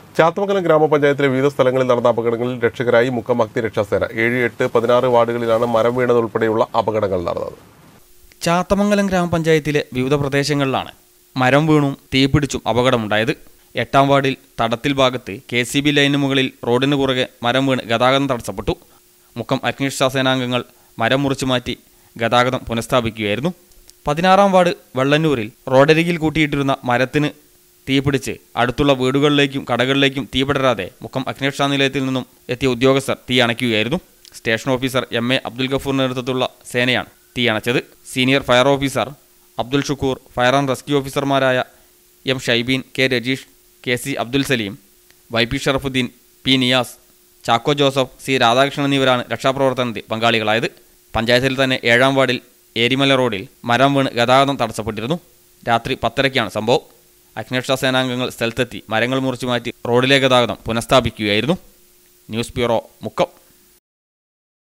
ചാത്തമംഗലം ഗ്രാമപഞ്ചായത്തിലെ വിവിധ സ്ഥലങ്ങളിൽ നടന്ന അപകടങ്ങളിൽ രക്ഷകരായി മുക്കം അഗ്നിരക്ഷാസേന 7, 8, 16 വാർഡുകളിലാണ് മരം വീണതുൾപ്പെടെയുള്ള അപകടങ്ങൾ നടന്നത്. ചാത്തമംഗലം ഗ്രാമപഞ്ചായത്തിലെ വിവിധ പ്രദേശങ്ങളിലാണ് മരം വീണും തീപിടിച്ചും അപകടമുണ്ടായത്. 8-ാം വാർഡിൽ തടത്തിൽ ഭാഗത്ത് KCB ലൈനിന് മുകളിൽ റോഡിന് കുറുകെ മരം വീണ് ഗതാഗതം തടസ്സപ്പെട്ടു. മുക്കം അഗ്നിരക്ഷാസേനാംഗങ്ങൾ മരം മുറിച്ചു മാറ്റി ഗതാഗതം പുനഃസ്ഥാപിക്കുകയായിരുന്നു. 16-ാം വാർഡ് വെള്ളന്നൂരിൽ റോഡരികിൽ കൂട്ടിയിട്ടിരുന്ന മരത്തിന് തീപിടിച്ച് അടുത്തുള്ള വീടുകളിലേക്കും കടകളിലേക്കും തീപിടരാതെ മുക്കം അഗ്നിരക്ഷാ നിലയത്തിൽ നിന്നും എത്തിയ ഉദ്യോഗസ്ഥർ തീ അണയ്ക്കുകയായിരുന്നു. സ്റ്റേഷൻ ഓഫീസർ MA അബ്ദുൽ ഗഫൂറിന്റെ നേതൃത്വത്തിലുള്ള സേനയാണ് തീ അണച്ചത്. Senior fire officer Abdul Shukoor, fire and rescue ഓഫീസർമാരായ M Shybeen, K Rajeesh, KC Abdul Saleem, YP Sharafudheen, P Niyas, Chacko Joseph, C Radhakrishnan എന്നിവരാണ് രക്ഷാപ്രവർത്തനത്തിൽ പങ്കാളികളായത്. പഞ്ചായത്തിൽ തന്നെ 7-ാം വാർഡിൽ ഏരിമല റോഡിൽ മരം വീണ് ഗതാഗതം തടസ്സപ്പെട്ടിരുന്നു. രാത്രി 10:30-ക്കാണ് സംഭവം. അഗ്നിരക്ഷാ സേനാംഗങ്ങൾ സ്ഥലത്തെത്തി മരങ്ങൾ മുറിച്ചു മാറ്റി റോഡിലെ ഗതാഗതം പുനഃസ്ഥാപിക്കുകയായിരുന്നു. News bureau, Mukkam.